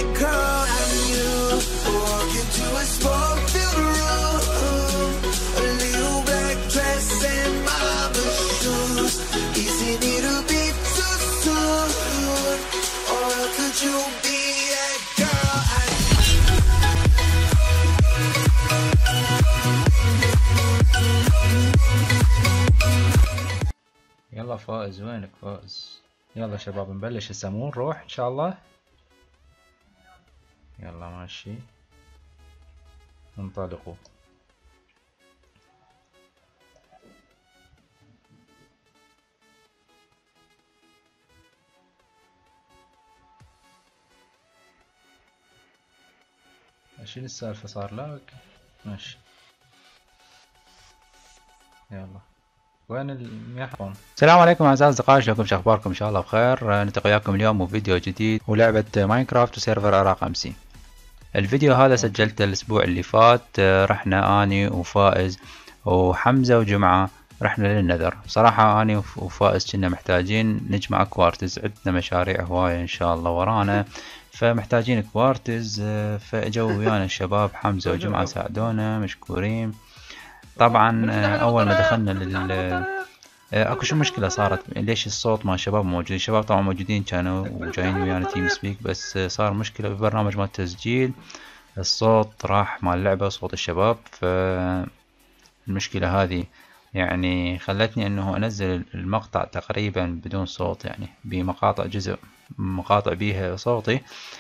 that girl I knew. Walk into a smoke-filled room, a little black dress and mama shoes. Isn't it a bit too soon, or could you be that girl I يلا فائز، وينك فائز؟ يلا شباب نبلش هسه، مو نروح ان شاء الله. يلا ماشي انطلقوا. شنو السالفة صار لك؟ ماشي يلا. وين الميحون؟ السلام عليكم اعزائي الاصدقاء، شلونكم؟ شو اخباركم؟ ان شاء الله بخير. نلتقي وياكم اليوم بفيديو جديد ولعبة ماينكرافت وسيرفر عراق امسي. الفيديو هذا سجلته الاسبوع اللي فات. رحنا اني وفائز وحمزة وجمعة، رحنا للنذر. بصراحة اني وفائز كنا محتاجين نجمع كوارتز، عندنا مشاريع هواية ان شاء الله ورانا، فمحتاجين كوارتز. فاجوا ويانا الشباب حمزة وجمعة ساعدونا، مشكورين. طبعا اول ما دخلنا اكو شو مشكلة صارت؟ ليش الصوت مال الشباب موجود؟ الشباب طبعا موجودين كانوا وجايين ويانا تيم سبيك، بس صار مشكلة ببرنامج مال التسجيل، الصوت راح مال اللعبة، صوت الشباب. فالمشكلة هذه يعني خلتني انه انزل المقطع تقريبا بدون صوت، يعني بمقاطع جزء مقاطع بيها صوتي.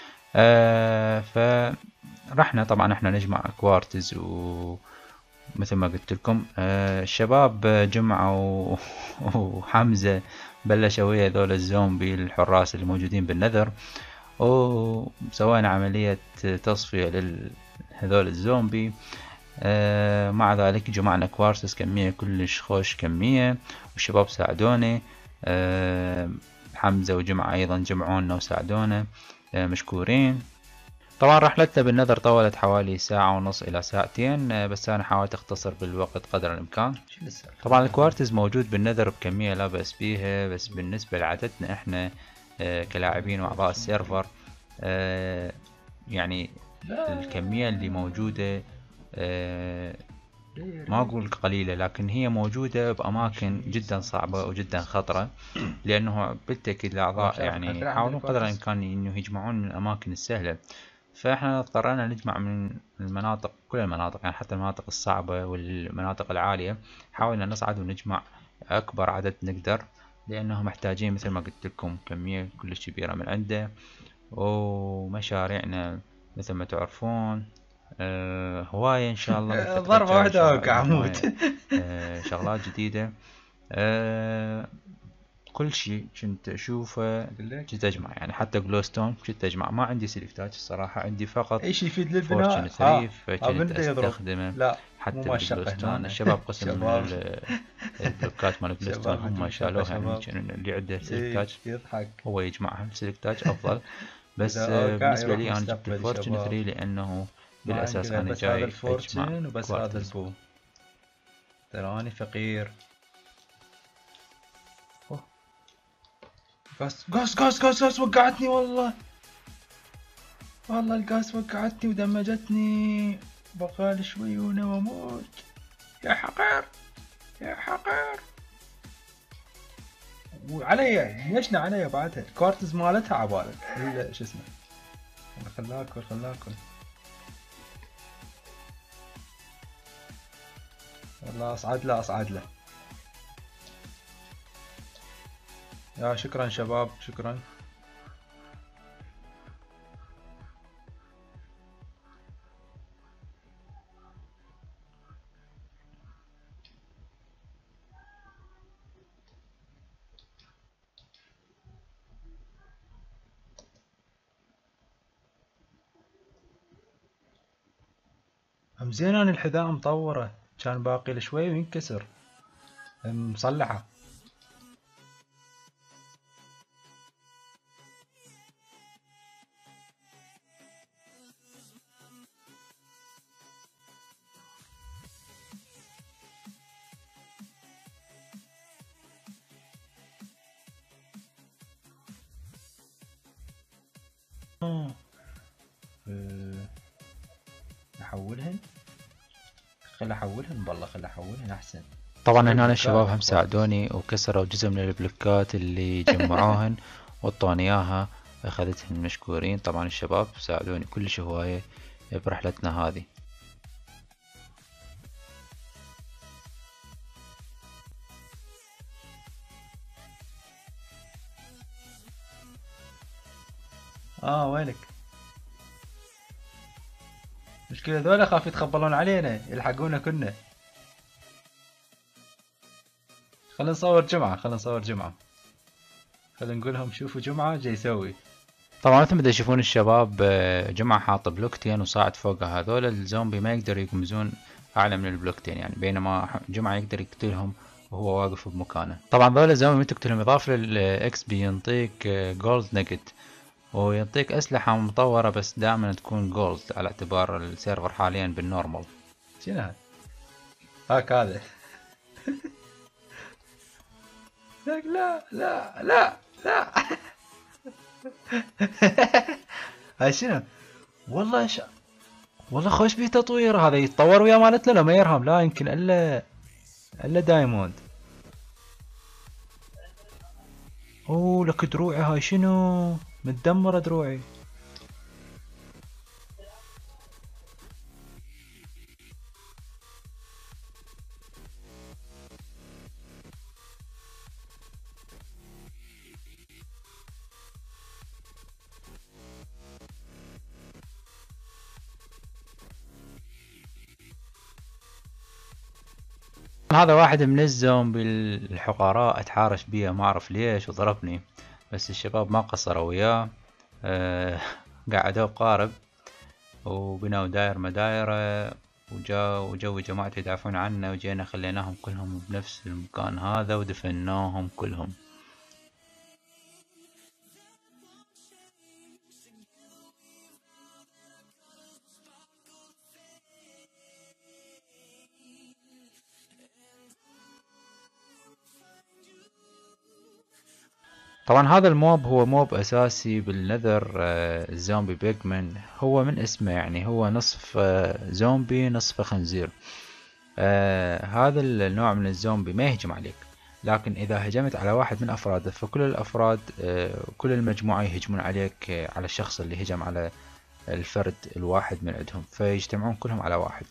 فرحنا طبعا احنا نجمع كوارتز، ومثل ما قلت لكم الشباب جمعة وحمزة بلشوا ويا ذول الزومبي الحراس اللي موجودين بالنذر، وسوينا عملية تصفية لهذول الزومبي. مع ذلك جمعنا كوارتز كمية كلش خوش كمية، والشباب ساعدوني. حمزة وجمعة أيضا جمعونا وساعدونا، مشكورين. طبعا رحلتنا بالنذر طولت حوالي ساعة ونص إلى ساعتين، بس أنا حاولت أختصر بالوقت قدر الإمكان. طبعا الكوارتز موجود بالنذر بكمية لا بأس بيها، بس بالنسبة لعددنا إحنا كلاعبين وأعضاء السيرفر، يعني الكمية اللي موجودة ما أقول قليلة، لكن هي موجودة بأماكن جدا صعبة وجدا خطرة، لأنه بالتأكيد الأعضاء يعني يحاولون قدر الإمكان إنه يجمعون من الأماكن السهلة. فإحنا اضطرينا نجمع من المناطق، كل المناطق يعني حتى المناطق الصعبة والمناطق العالية، حاولنا نصعد ونجمع أكبر عدد نقدر، لأنه محتاجين مثل ما قلت لكم كمية كلش كبيرة من عنده. ومشاريعنا مثل ما تعرفون هواية إن شاء الله ضربة واحدة وقعموت. شغلات جديدة. كل شيء كنت اشوفه كنت اجمع، يعني حتى جلوستون كنت اجمع. ما عندي سيلكتات الصراحة، عندي فقط اي شيء يفيد للبناء. فورتشن 3 فكنت يضرب. استخدمه. لا حتى مو ماشقة بالجلوستون هنا. الشباب قسم شباب. البلوكات مال جلوستون شباب هم شالوها، يعني شباب. كان اللي عنده سيلكتاج يضحك. هو يجمعها، السيلكتاج افضل. بس إذا أوقع بالنسبة يروح لي انا جبت مستقبل الفورتشن شباب. 3 لانه ما بالاساس عندنا انا بس هذا جاي اجمع الفورتشن وبس هذا كوارتز. البو. تراني فقير. قاس وقعتني والله. والله القاس وقعتني ودمجتني، بقالي شوي واموت. يا حقير يا حقير. وعلي ليشنا علي بعدها الكوارتز مالتها عبالك شو اسمه. خلاكل والله اصعد له. يا شكرا شباب شكرا. زين انا الحذاء مطوره، كان باقي له شوي وينكسر، مصلحه. احولهن. خل احولهن والله، خل احولهن احسن. طبعا هنا الشباب هم ساعدوني وكسروا جزء من البلوكات اللي جمعوهن وطوني اياها، اخذتهن مشكورين. طبعا الشباب ساعدوني كلش هواية برحلتنا هذه. وينك؟ مشكلة ذولا خاف يتخبلون علينا يلحقونا كنا. خلينا نصور جمعة، خلينا نصور جمعة، خلينا نقول لهم شوفوا جمعة جاي يسوي. طبعا مثل ما تشوفون الشباب، جمعة حاط بلوكتين وصاعد فوقها. هذول الزومبي ما يقدر يقمزون اعلى من البلوكتين يعني، بينما جمعة يقدر يقتلهم وهو واقف بمكانه. طبعا ذول الزومبي من تقتلهم اضافة للاكس بي ينطيك جولد نجت، ويعطيك أسلحة مطورة بس دائما تكون جولد على اعتبار السيرفر حاليا بالنورمال. شنو هذا؟ هاك هذا. لا لا لا لا. هاي شنو؟ والله والله خوش بيه تطوير. هذا يتطور ويا مالتنا لو ما يرهم، لا يمكن الا دايموند. اوه لك دروعي هاي شنو؟ متدمرة دروعي. هذا واحد من الزومبي الحقراء اتحارش بيه ما اعرف ليش وضربني، بس الشباب ما قصروا وياه. قعدوا قارب وبنوا داير مدايرة، وجو جماعة يدافعون عنه، وجينا خليناهم كلهم بنفس المكان هذا ودفناهم كلهم. طبعا هذا الموب هو موب اساسي بالنذر، الزومبي بيجمن. هو من اسمه يعني هو نصف زومبي نصف خنزير. هذا النوع من الزومبي ما يهجم عليك، لكن اذا هجمت على واحد من افراده فكل الافراد كل المجموعة يهجمون عليك على الشخص اللي هجم على الفرد الواحد من عندهم، فيجتمعون كلهم على واحد.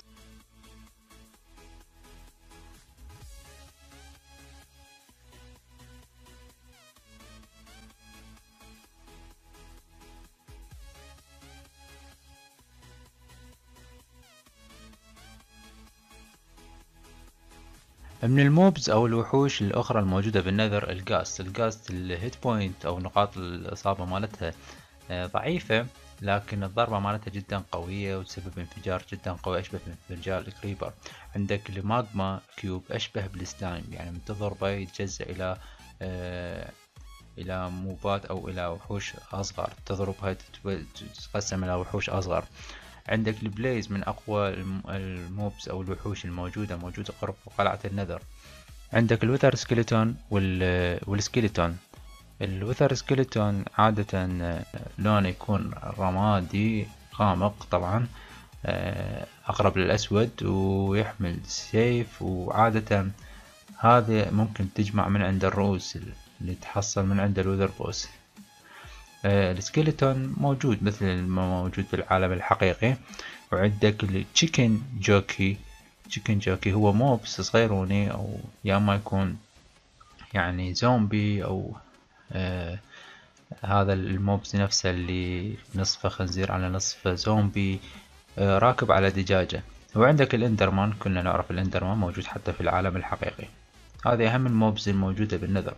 من الموبز او الوحوش الاخرى الموجودة بالنذر الغاست الهيت بوينت او نقاط الاصابة مالتها ضعيفة، لكن الضربة مالتها جدا قوية وتسبب انفجار جدا قوي اشبه بانفجار الكريبر. عندك الماجما كيوب اشبه بالسلايم، يعني من تضربه يتجزأ الى موبات او الى وحوش اصغر، تضربها تتقسم الى وحوش اصغر. عندك البليز من اقوى الموبس او الوحوش موجودة قرب قلعة النذر. عندك الوثر سكيلتون والسكيلتون. الوثر سكيلتون عادة لونه يكون رمادي غامق طبعا، اقرب للاسود، ويحمل سيف، وعادة هذا ممكن تجمع من عند الرؤوس اللي تحصل من عند الوذر بوس. السكيلتون موجود مثل ما موجود بالعالم الحقيقي. وعندك التشيكن جوكي هو موبس صغيروني، او يا ما يكون يعني زومبي، او هذا الموبس نفسه اللي نصفه خنزير على نصفه زومبي، راكب على دجاجة. وعندك الاندرمان، كلنا نعرف الاندرمان موجود حتى في العالم الحقيقي. هذه اهم الموبز الموجودة بالنذر.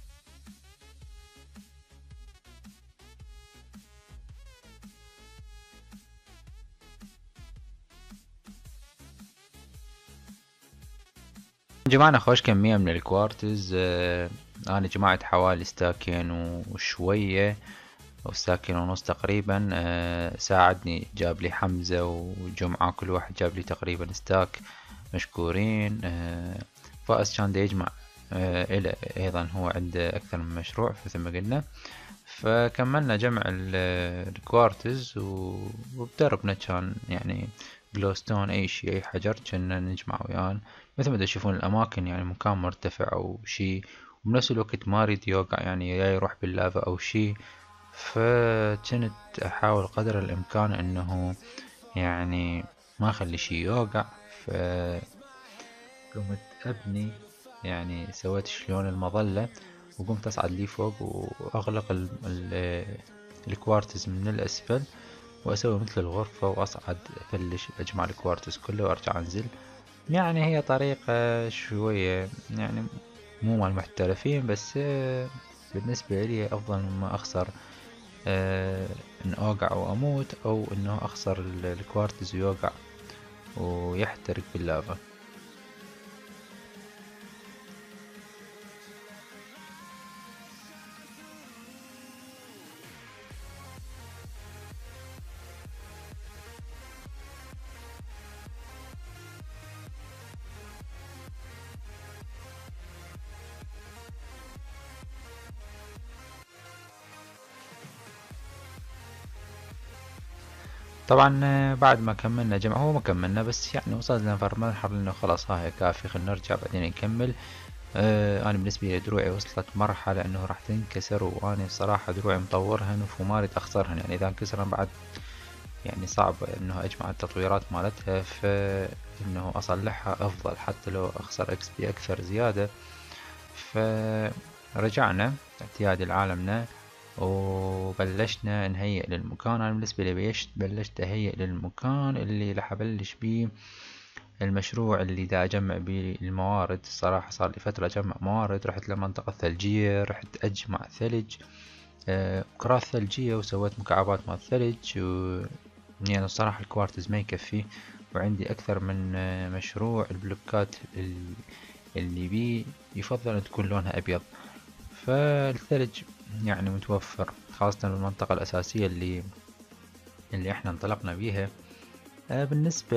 جمعنا خوش كمية من الكوارتز. انا جمعت حوالي ستاكين وشوية، او ستاكين ونص تقريبا. ساعدني جاب لي حمزة وجمعة، كل واحد جاب لي تقريبا ستاك، مشكورين. فائز كان دا يجمع، ايضا هو عنده اكثر من مشروع مثل ما قلنا. فكملنا جمع الكوارتز وبدربنا كان يعني جلوستون اي شي اي حجر كنا نجمع وياه مثل ما تشوفون الاماكن يعني مكان مرتفع او شي، وبنفس الوقت ما اريد يوقع يعني يا يروح باللافا او شي. فكنت احاول قدر الامكان انه يعني ما اخلي شي يوقع. فقمت ابني يعني سويت شلون المظلة، وقمت اصعد لي فوق واغلق الكوارتز من الاسفل، واسوي مثل الغرفة واصعد افلش اجمع الكوارتز كله وارجع انزل. يعني هي طريقة شوية يعني مو مال محترفين، بس بالنسبة لي افضل مما اخسر ان اوقع واموت، او انه اخسر الكوارتز ويوقع ويحترق باللافا. طبعا بعد ما كملنا جمع، هو ما كملنا بس يعني وصلنا مرحلة انه خلاص ها هي كافي خلينا نرجع بعدين نكمل. انا بالنسبة لي دروعي وصلت مرحلة انه راح تنكسر، وانا صراحة دروعي مطورهن وما اريد اخسرهن، يعني اذا انكسرن بعد يعني صعب انه اجمع التطويرات مالتها، فانه اصلحها افضل حتى لو اخسر اكس بي اكثر زيادة. فرجعنا اعتياد لعالمنا وبلشنا نهيئ للمكان. انا بالنسبة لي بلشت اهيئ للمكان اللي راح ابلش بيه المشروع اللي دا اجمع بيه الموارد. الصراحة صار لي فترة اجمع موارد، رحت لمنطقة ثلجية، رحت اجمع ثلج، كرات ثلجية، وسويت مكعبات مال ثلج يعني الصراحة الكوارتز ما يكفي، وعندي اكثر من مشروع. البلوكات اللي بيه يفضل ان تكون لونها ابيض، فالثلج يعني متوفر خاصة بالمنطقة الأساسية اللي احنا انطلقنا بيها. بالنسبة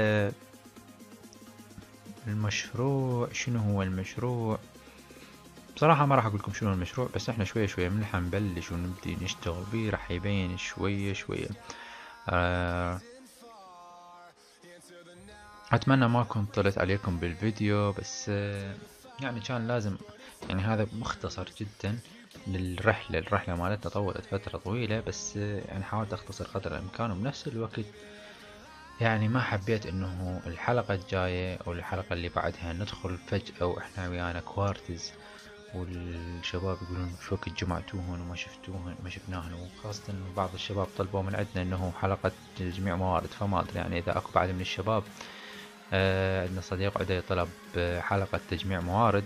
للمشروع، شنو هو المشروع؟ بصراحة ما راح اقول لكم شنو المشروع، بس احنا شوية شوية من راح نبلش ونبدي نشتغل بيه راح يبين شوية شوية. اتمنى ما كنت طلعت عليكم بالفيديو، بس يعني كان لازم، يعني هذا مختصر جدا الرحلة مالتنا طولت فترة طويلة، بس يعني حاولت اختصر قدر الامكان، وبنفس الوقت يعني ما حبيت انه الحلقة الجاية او الحلقة اللي بعدها ندخل فجأة واحنا ويانا كوارتز والشباب يقولون شو وقت جمعتوهن وما شفتوهن ما شفناهن، وخاصة انه بعض الشباب طلبوا من عندنا انه حلقة تجميع موارد. فما ادري يعني اذا اكو بعد من الشباب عندنا صديق عدي طلب حلقة تجميع موارد،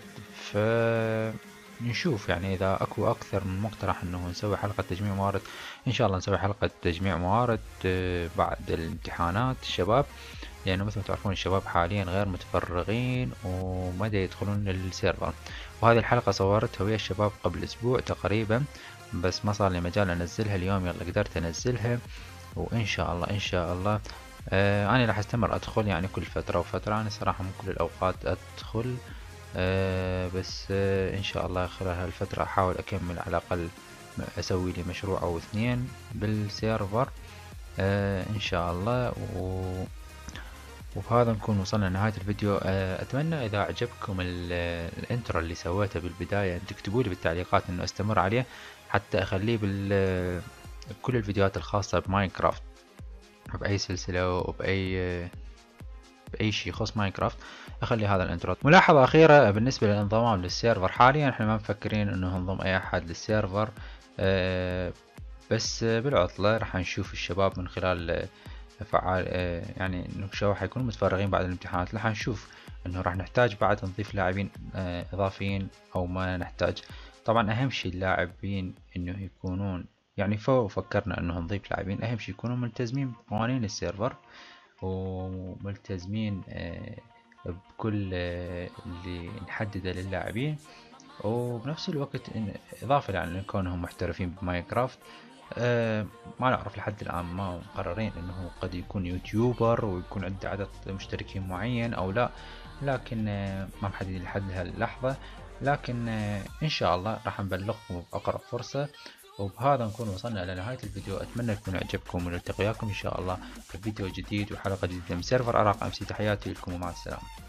فنشوف يعني اذا اكو اكثر من مقترح انه نسوي حلقة تجميع موارد، ان شاء الله نسوي حلقة تجميع موارد بعد الامتحانات الشباب، لانه مثل ما تعرفون الشباب حاليا غير متفرغين وما يدخلون السيرفر. وهذه الحلقة صورتها ويا الشباب قبل اسبوع تقريبا، بس ما صار لي مجال انزلها اليوم، يلا قدرت انزلها. وان شاء الله ان شاء الله انا راح استمر ادخل يعني كل فترة وفترة، انا صراحة من كل الاوقات ادخل، بس ان شاء الله خلال هالفترة احاول اكمل على الاقل اسوي لي مشروع او اثنين بالسيرفر ان شاء الله. وبهذا نكون وصلنا لنهاية الفيديو. اتمنى اذا عجبكم الانترو اللي سويته بالبداية تكتبوا لي بالتعليقات انه استمر عليه، حتى اخليه كل الفيديوهات الخاصة بماينكرافت بأي سلسلة وبأي شيء يخص ماينكرافت اخلي هذا الانترو. ملاحظة اخيرة بالنسبة للانضمام للسيرفر، حاليا احنا ما مفكرين انه نضم اي احد للسيرفر، بس بالعطلة راح نشوف الشباب من خلال فعال يعني انه الشباب حيكونوا متفرغين بعد الامتحانات، راح نشوف انه راح نحتاج بعد نضيف لاعبين اضافيين او ما نحتاج. طبعا اهم شيء اللاعبين انه يكونون يعني فكرنا انه نضيف لاعبين، اهم شيء يكونوا ملتزمين بقوانين السيرفر وملتزمين بكل اللي نحدده للاعبين، وبنفس الوقت اضافة يعني كونهم محترفين بماينكرافت. ما نعرف لحد الآن، ما مقررين انه قد يكون يوتيوبر ويكون عنده عدد مشتركين معين او لا، لكن ما محدد لحد هاللحظة، لكن ان شاء الله راح نبلغكم بأقرب فرصة. وبهذا نكون وصلنا إلى نهاية الفيديو. أتمنى يكون عجبكم، ونلتقي وياكم إن شاء الله في فيديو جديد وحلقة جديدة من سيرفر أراق أمسي. تحياتي لكم ومع السلامة.